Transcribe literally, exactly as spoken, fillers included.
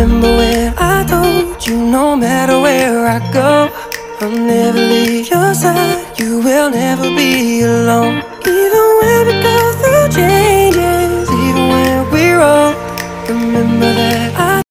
Remember when I told you no matter where I go, I'll never leave your side, you will never be alone.